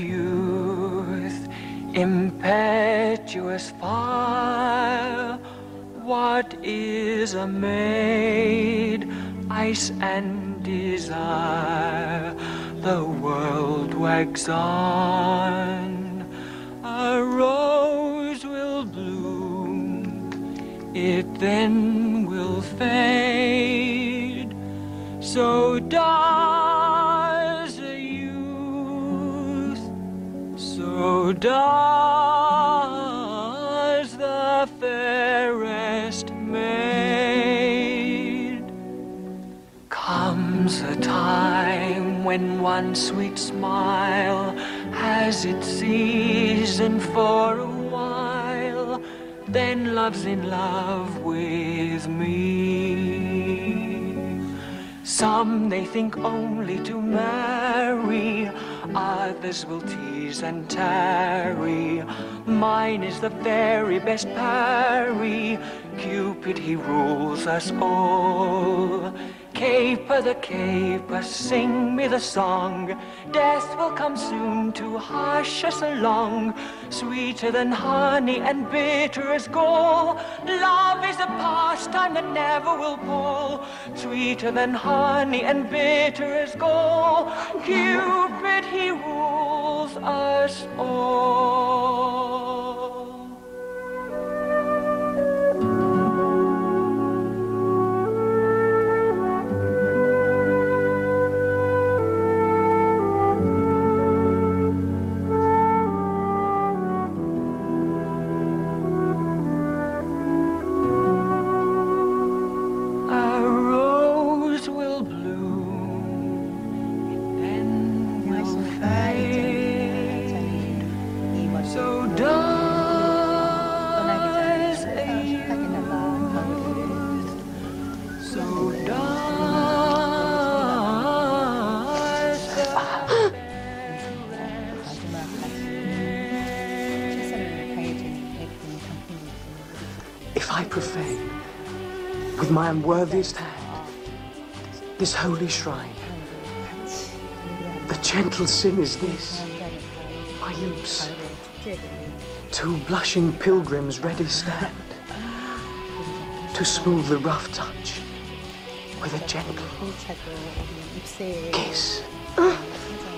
youth, impetuous fire. What is a maid? Ice and desire. The world wags on. A rose will bloom, it then will fade. So does a youth, so does the fairest maid. Comes a time when one sweet smile has its season for a while, then love's in love with me. Some they think only to marry, others will tease and tarry. Mine is the very best parry. Cupid, he rules us all. Caper the caper, sing me the song. Death will come soon to hush us along. Sweeter than honey and bitter as gall. Love is a pastime that never will pall. Sweeter than honey and bitter as gall. Cupid, he rules us all. If I profane with my unworthiest hand this holy shrine, the gentle sin is this, my lips, two blushing pilgrims ready stand to smooth the rough touch with a gentle kiss.